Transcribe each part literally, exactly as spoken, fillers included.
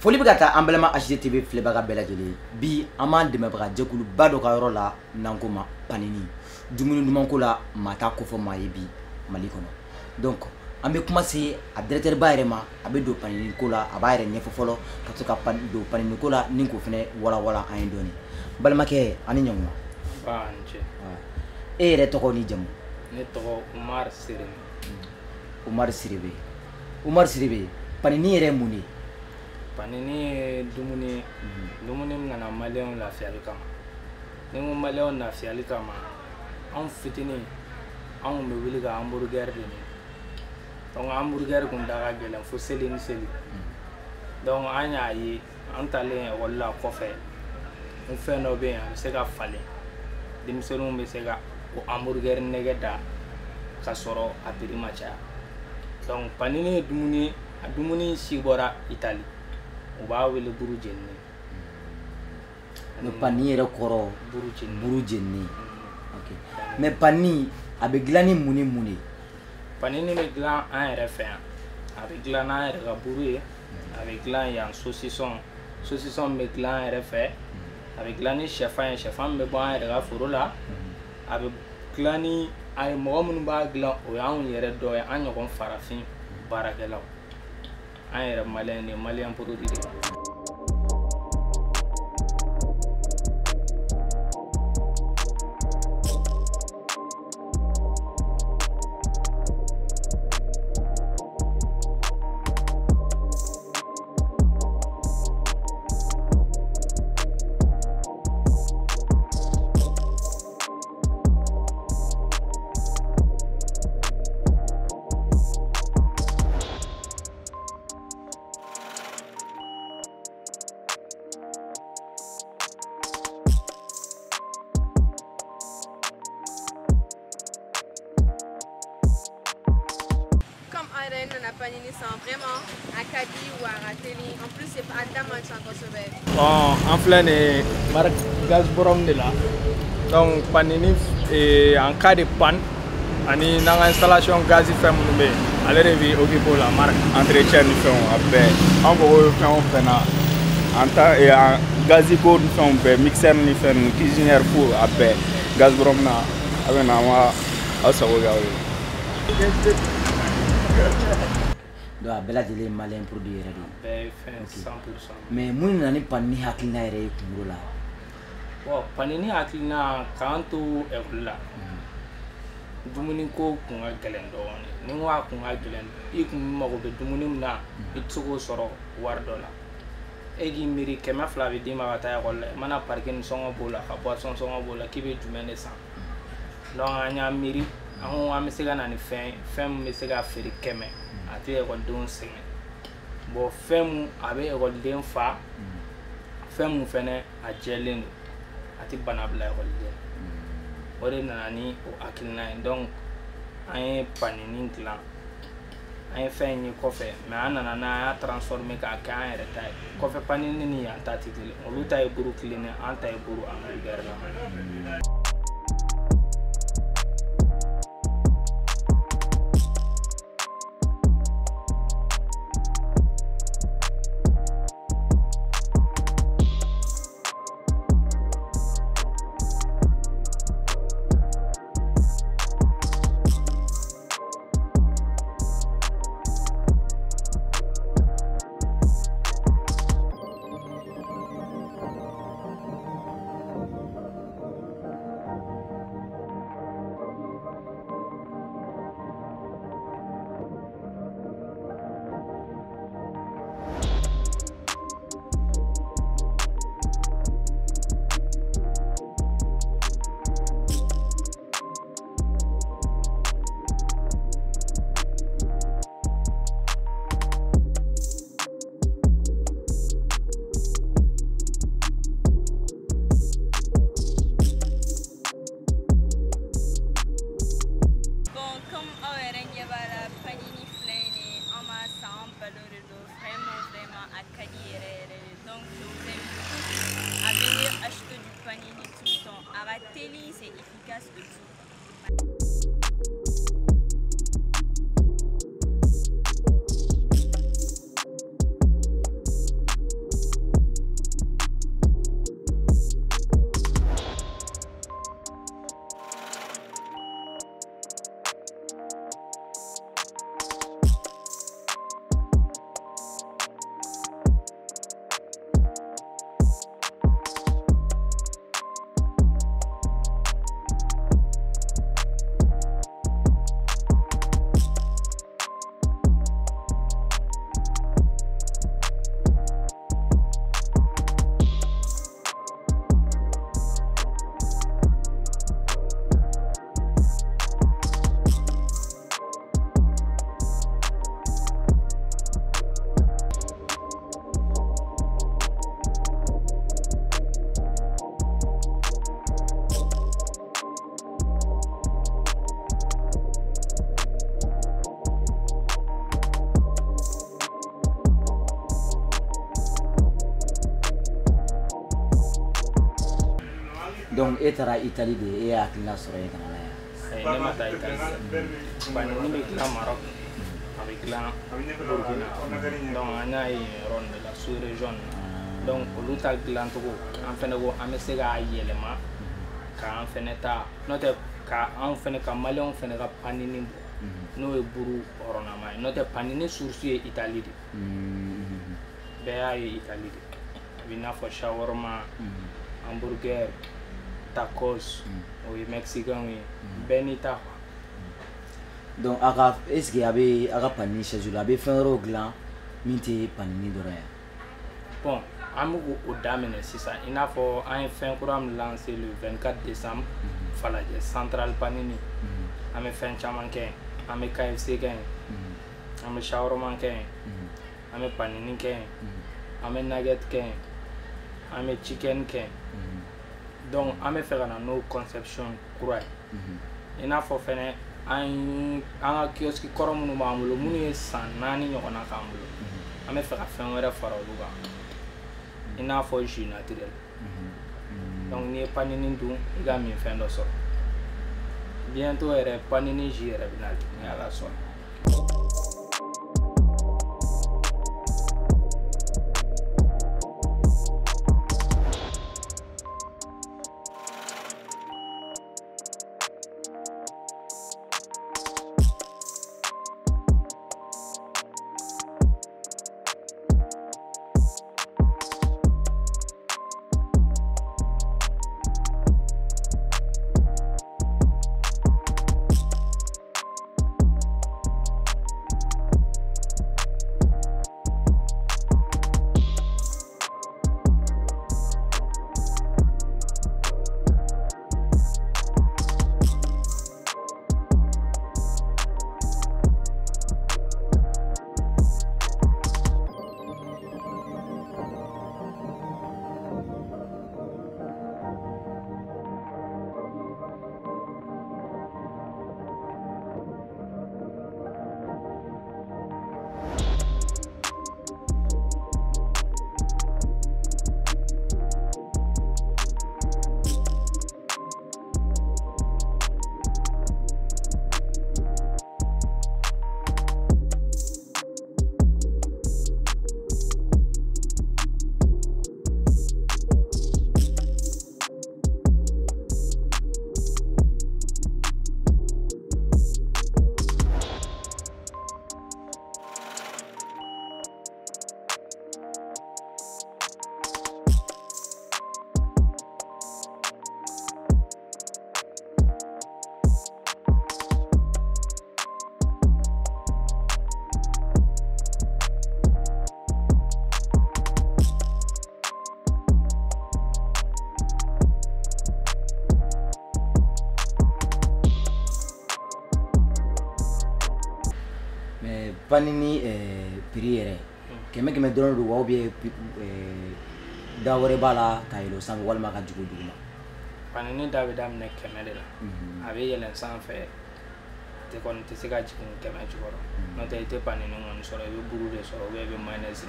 foli bɛ ka taa an bɛlɛma H D T V filɛbaga bɛɛ lajɛlen bi an b'an dɛmɛbaga jɛkuluba dɔ ka yɔrɔ la n'an ko ma Panini dumuni duman ko la maa t'a ko fɔ maa ye bi Mali kɔnɔ donc an bɛ kuma se a directeur ba yɛrɛ ma a bɛ don Panini ko la a b'a yɛrɛ ɲɛfɔ fɔlɔ ka to ka don Panini ko la ni k'o fɛnɛ wala wala an ye dɔɔni balimakɛ ani ɲankuma ba ni ce e yɛrɛ tɔgɔ ni jamu ne tɔgɔ Umar Sirebe Umar Sirebe Umar Sirebe Panini yɛrɛ mun ye Panini ye dumuni dumuni min nana maliyɛnw lafiyali kama ni n ko maliyɛnw lafiyali kama anw fitinin anw bɛ wuli ka hamburger de ɲini donc hamburger kun da ka gɛlɛn fo seli ni seli donc an y'a ye an talen ekɔli la kɔfɛ n fɛn dɔ bɛ yen a bɛ se ka falen denmisɛnninw bɛ se ka o hamburger nɛgɛ da ka sɔrɔ a prix ma caya donc Panini ye dumuni a dumuni si bɔra Itali u b'a wele buru jenini mais Panini yɛrɛ kɔrɔ buru jenini buru jenini ok mais Panini a bɛ dilan ni mun ni mun de Panini bɛ dilan an yɛrɛ fɛ yan a bɛ dilan n'an yɛrɛ ka buru ye a bɛ dilan yan saucisson saucisson bɛ dilan an yɛrɛ fɛ a bɛ dilan ni sɛfan ye sɛfan bɛ bɔ an yɛrɛ ka foro la a bɛ dilan ni a ye mɔgɔ minnu b'a dilan o y'anw yɛrɛ dɔ ye an ɲɔgɔn farafin baarakɛlaw an yɛrɛ maliyɛn de maliyɛn produit de on a Panini sans vraiment à Kadi ou à Rateli. En plus, c'est pas à Daman qui s'en consomme. Bon, en plein de marque Gazprom de là. Donc, Panini est en cas de panne. Ani dans l'installation gaz fait mon bé. Allez revi occuper la marque entretien du fond après. On va faire un pena. En temps et en gazico du fond bé mixeur ni fait cuisinière pour après Gazprom na avec na wa asawoga. donc a bɛɛ lajɛlen ye maliyɛn produit yɛrɛ de bɛɛ fɛn cent pour cent mais mun nana ni Panini hakilina yɛrɛ ye kunkolo la bon Panini hakilina k'an to ekɔli la dumuni ko kun ka gɛlɛn dɔɔni ni n ko a kun ka gɛlɛn i kun mago bɛ dumuni min na i tɛ se k'o sɔrɔ wari dɔ la e k'i miiri kɛmɛ fila bɛ d'i ma ka taa ekɔli la i mana parike ni sɔngɔ b'o la ka boisson sɔngɔ b'o la k'i bɛ jumɛn de san donc an y'a miiri an ko an bɛ se ka na ni fɛn ye fɛn min bɛ se ka feere kɛmɛ a tɛ ekɔlidenw sɛgɛn bon fɛn mun a bɛ ekɔliden fa fɛn mun fɛnɛ a jɛlen don a tɛ bana bila ekɔliden o de nana ni o hakilina ye donc an ye Panini dilan an ye fɛn ye kɔfɛ mais an nana n'an y'a transformer k'a kɛ an yɛrɛ ta ye kɔfɛ Panini ni yan ta tɛ kelen olu ta ye buru kelen ye an ta ye buru hamburger la. Rateli, c'est efficace de tout. donc e taara Italie de e y'a hakilina sɔrɔ yen kana na yan. ayi ne ma taa Italie panini bɛ dilan Maroc a bɛ dilan Burkina donc an y'a ye yɔrɔ nin de la sous région na donc olu ta dilan cogo an fɛnɛ ko an bɛ se k'a yɛlɛma k'an fɛnɛ ta n'o tɛ ka an fɛnɛ ka maliyɛnw fɛnɛ ka panini bɔ n'o ye buru hɔrɔnama ye n'o tɛ panini source ye Italie de bɛɛ y'a ye Italie de a b'i n'a fɔ shawarma hamburger tacos o ye mexicain ye bɛɛ n'i ta quoi. donc a ka est ce que a bɛ a ka panini chaise la a bɛ fɛn wɛrɛw dilan min tɛ panini dɔrɔn ye. bon an bɛ k'o daminɛ sisan i n'a fɔ an ye fɛn kura min lancé le vingt-quatre décembre Falajɛ central panini an bɛ fɛn caman kɛ yen an bɛ K F C kɛ yen an bɛ shawarma kɛ yen an bɛ panini kɛ yen an bɛ nugget kɛ yen an bɛ chicken kɛ yen donc an bɛ fɛ ka na n'o conception kura ye i n'a fɔ fɛnɛ an an ka kiosque kɔrɔ minnu b'an bolo minnu ye san naani ɲɔgɔnna k'an bolo an bɛ fɛ ka fɛn wɛrɛ fara olu kan i n'a fɔ jus naturel donc n'i ye panini dun i ka min fɛn dɔ sɔrɔ bientôt yɛrɛ panini jus yɛrɛ bɛ nali ni Ala sɔnna. panini prix yɛrɛ kɛmɛ kɛmɛ dɔrɔn don wa ou bien da wɛrɛ b'a la ka yɛlɛ o sanfɛ walima ka jigin duguma. panini da bɛ daminɛ kɛmɛ de la a bɛ yɛlɛn sanfɛ tɛ kɔni tɛ se ka jigin kɛmɛ jukɔrɔ n'o tɛ i tɛ panini kɔni sɔrɔ i bɛ buru de sɔrɔ ou bien i bɛ mayonnaise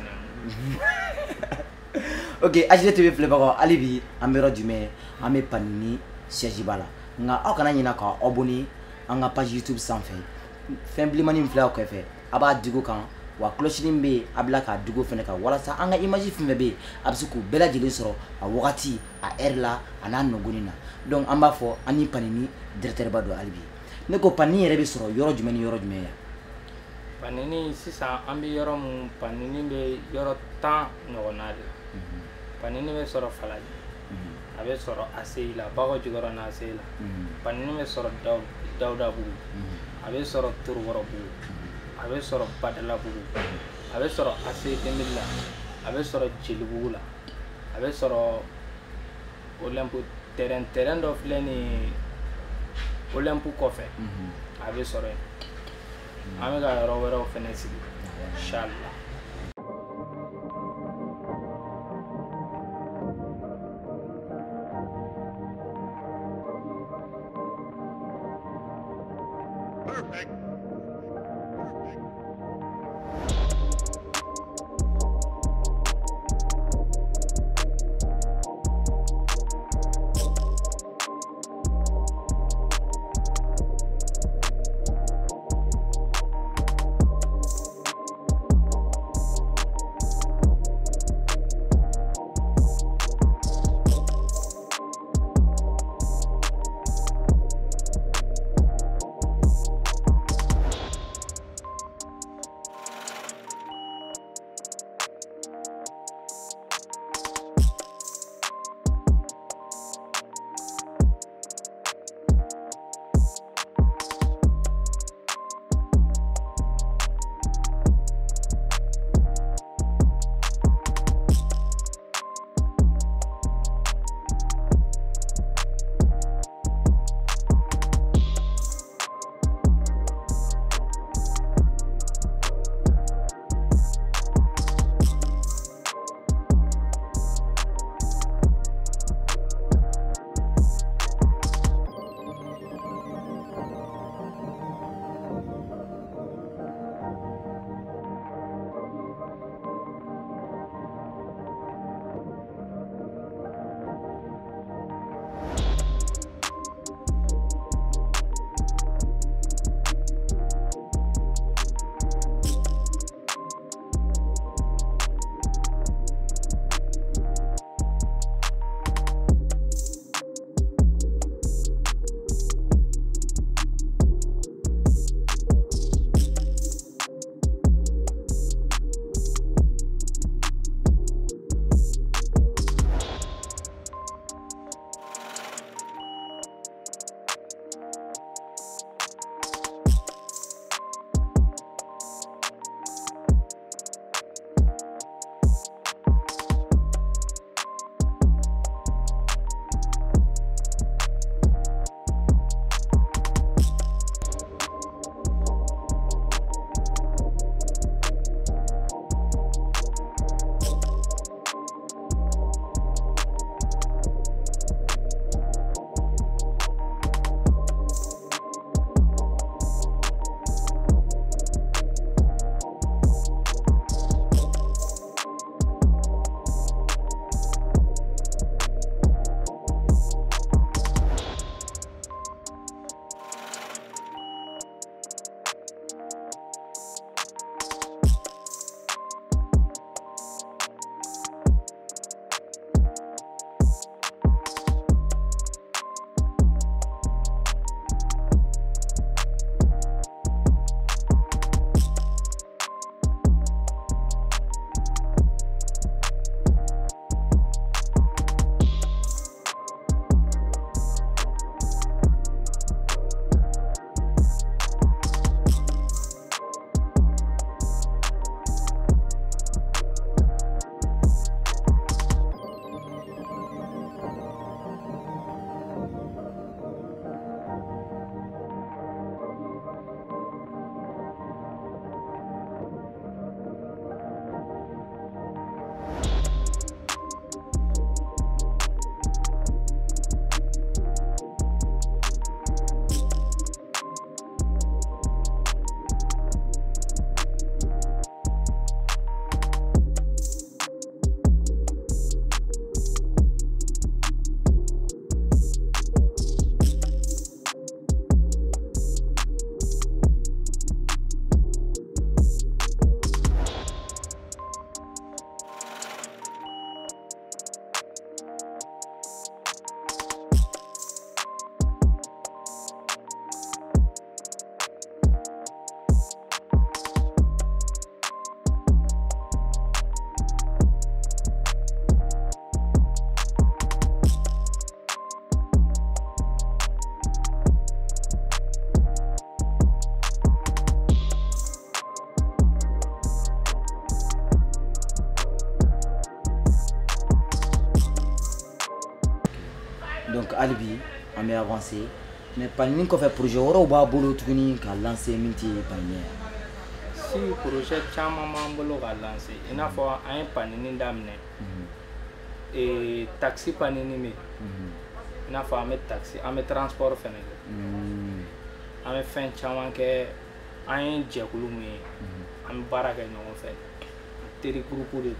nɛmu. ok H D T V filɛbagaw hali bi an bɛ yɔrɔ jumɛn an bɛ panini siège b'a la nka aw kana ɲinɛ ka abonné an ka page YouTube sanfɛ fɛn bilenmanin min filɛ aw kɛrɛfɛ a b'a digo kan wa cloche-nin bɛ yen a bila k'a digo fɛnɛ kan walasa an ka image fɛn fɛn bɛ yen a bɛ se k'u bɛɛ lajɛlen sɔrɔ a wagati a heure la a n'a nɔgɔnin na donc an b'a fɔ an ni panini directeur ba don hali bi ne ko panini yɛrɛ bɛ sɔrɔ yɔrɔ jumɛn ni yɔrɔ jumɛn ya. panini sisan an bɛ yɔrɔ mun panini bɛ yɔrɔ tan ɲɔgɔnna de la panini bɛ sɔrɔ Falajɛ a bɛ sɔrɔ A C I la Bakɔ Jikɔrɔni A C I la panini bɛ sɔrɔ Dawudabugu a bɛ sɔrɔ Torokɔrɔbugu a bɛ sɔrɔ Badalabugu a bɛ sɔrɔ A C I Tembeli la a bɛ sɔrɔ Jelibugu la a bɛ sɔrɔ Olympe terrain terrain dɔ filɛ nin ye Olympe kɔfɛ a bɛ sɔrɔ yen an bɛ ka yɔrɔ wɛrɛw fɛnɛ sigi inchallah. Perfect. donc alibi on est avancé mais panini ko fait projet woro ba bolo tuguni ka lancer minti panini si projet chama mambolo ka lancer ina fo un panini damne et taxi panini me ina fo am taxi am transport fene am fin chama ke un jekulu mu am baraka no fait teri groupe de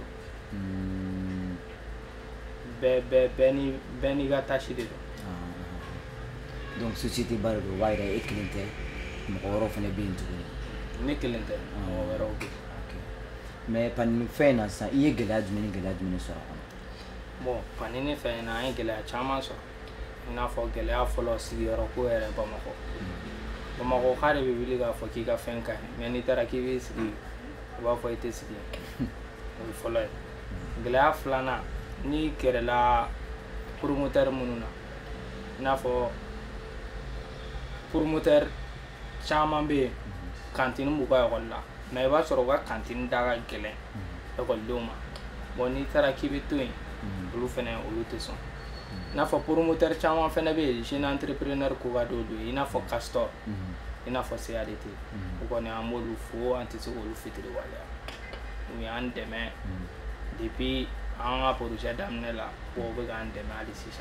be be beni beni ga tashi de donc société bardo wayra e cliente mo woro fene bintu ni cliente o wero ok mais pan fena sa iye gelad mini gelad mini so bon panini fena ay gela chama so na fo gela folo sigiro ko ere bamako bamako xare be wili ga fo ki ga fenka mais ni tara ki wi sigi ba fo ite sigi o folo gela flana ni kerela promoteur mununa na fo promoteur chama be cantine mu ba wala mais ba soro ga cantine daga gele e ko luma boni tara ki be tuin lu fene o lu te son na fo promoteur chama fene be jeune entrepreneur ko ga do do ina fo castor ina fo C A D T ko ne amolu fo anti so lu fitri wala mi an deme depuis an projet damne la ko be ga an deme ali sisa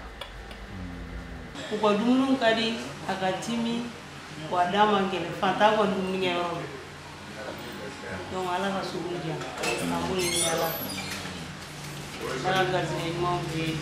ko dumunu kadi akatimi kwa dama ngene fata ko dumuni ngero donc ala ka subuja amuli ala ala gazi mo be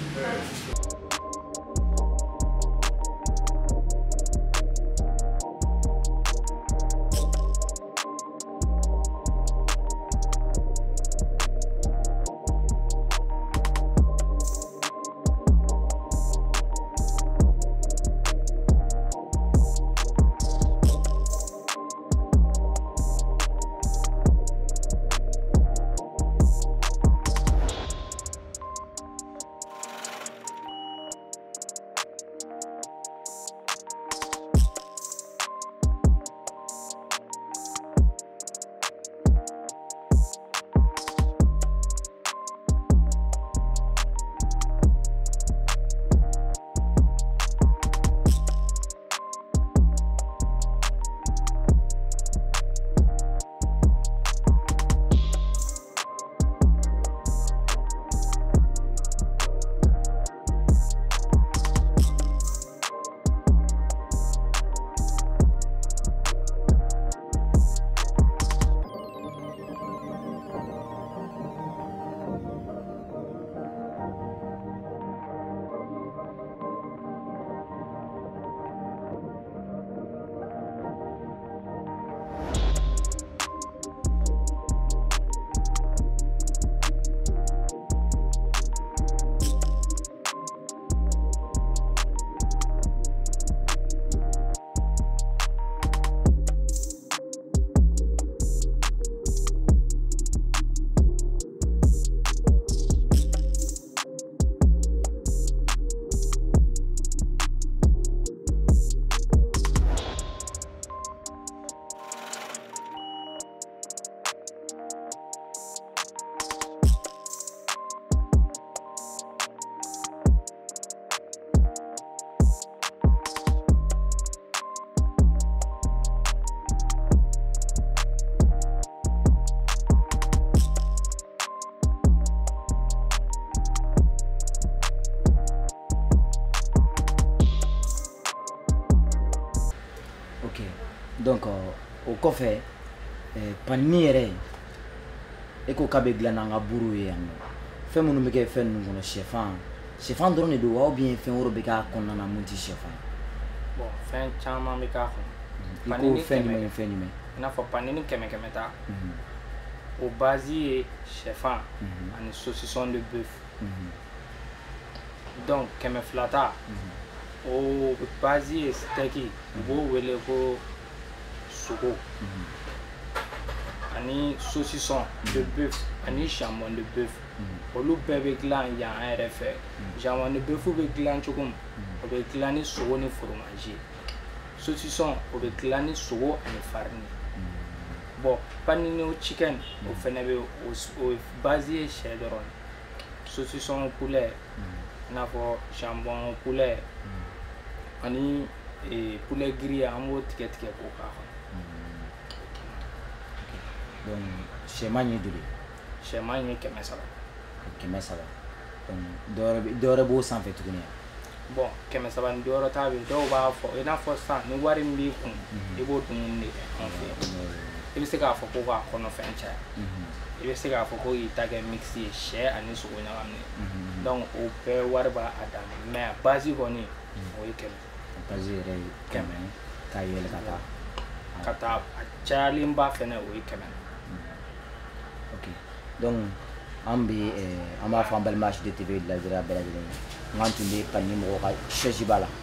donc au kɔfɛ panini yɛrɛ e ko k'a bɛ dilan n'an ka buru ye yan nɔ fɛn minnu bɛ kɛ fɛn ninnu kɔnɔ sɛfan sɛfan dɔrɔn de don wa ou bien fɛn wɛrɛ bɛ k'a kɔnɔna na mun tɛ sɛfan bon fɛn caman bɛ k'a kɔnɔ i ko fɛn jumɛn ni fɛn jumɛn i n'a fɔ panini kɛmɛ kɛmɛ ta o base ye sɛfan ani saucisson de bœuf donc kɛmɛ fila ta o base ye steak u b'o wele ko sogo ani saucisson de bœuf ani jambon de bœuf olu bɛɛ bɛ dilan yan an yɛrɛ fɛ jambon de bœuf bɛ dilan cogo min o bɛ dilan ni sogo ni fromage saucisson o bɛ dilan ni sogo ani farine bon panini chicken o fɛnɛ bɛ o base ye sɛ dɔrɔn saucisson poulet n'a fɔ jambon poulet ani poulet grillé an b'o tigɛ tigɛ k'o k'a kɔnɔ. donc sɛman ye joli sɛman ye kɛmɛ saba kɛmɛ saba donc dɔwɛrɛ b'o sanfɛ tuguni bon kɛmɛ saba ni dɔwɛrɛ t'a bɛ dɔw b'a fɔ i n'a fɔ sisan ni wari min b'i kun i b'o dumuni de kɛ anw fɛ yen i bɛ se k'a fɔ ko k'a kɔnɔfɛn caya i bɛ se k'a fɔ ko k'i ta kɛ mix ye sɛ ani sogo ɲagaminen donc o bɛɛ wari b'a a dan ma mais a base kɔni o ye kɛmɛ base yɛrɛ ye kɛmɛ k'a yɛlɛ ka taa ka taa a cayalenba fɛnɛ o ye kɛmɛ ok donc an bɛ an b'a fɔ an balima H D T V lajɛra bɛɛ lajɛlen ye n k'an tun bɛ Panini mɔgɔw ka chaise ba la